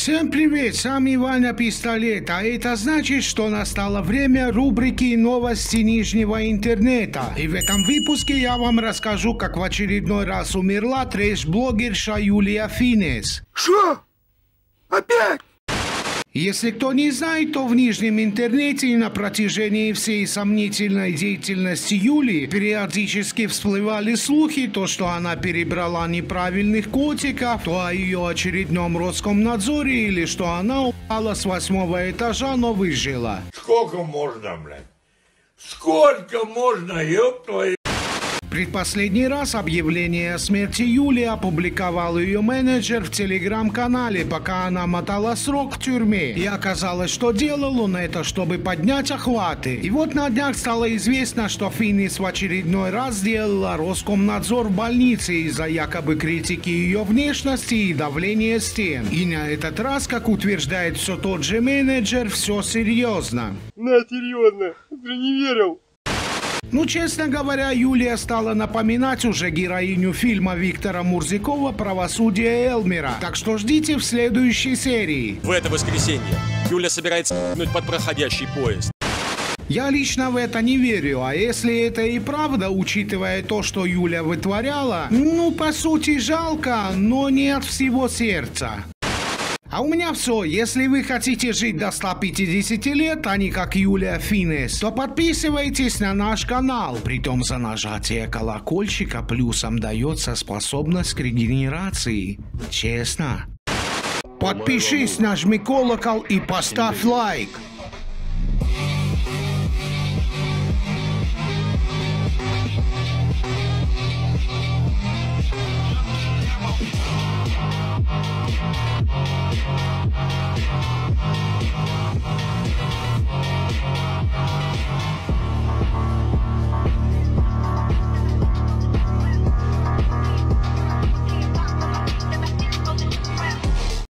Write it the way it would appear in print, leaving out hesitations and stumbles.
Всем привет, с вами Ваня Пистолет, а это значит, что настало время рубрики «Новости нижнего интернета». И в этом выпуске я вам расскажу, как в очередной раз умерла трэш-блогерша Юлия Финес. Что? Опять? Если кто не знает, то в нижнем интернете на протяжении всей сомнительной деятельности Юлии периодически всплывали слухи, то что она перебрала неправильных котиков, то о ее очередном Роскомнадзоре или что она упала с 8-го этажа, но выжила. Сколько можно, блядь? Сколько можно, ёб твою... Предпоследний раз объявление о смерти Юли опубликовал ее менеджер в телеграм-канале, пока она мотала срок в тюрьме. И оказалось, что делал он это, чтобы поднять охваты. И вот на днях стало известно, что Финес в очередной раз сделала Роскомнадзор в больнице из-за якобы критики ее внешности и давления стен. И на этот раз, как утверждает все тот же менеджер, все серьезно. На, серьезно, ты не верил. Ну, честно говоря, Юлия стала напоминать уже героиню фильма Виктора Мурзикова «Правосудие Элмера». Так что ждите в следующей серии. В это воскресенье Юля собирается ***нуть под проходящий поезд. Я лично в это не верю, а если это и правда, учитывая то, что Юля вытворяла, ну, по сути, жалко, но не от всего сердца. А у меня все. Если вы хотите жить до 150 лет, а не как Юлия Финес, то подписывайтесь на наш канал. Притом за нажатие колокольчика плюсом дается способность к регенерации. Честно. Подпишись, нажми колокол и поставь лайк.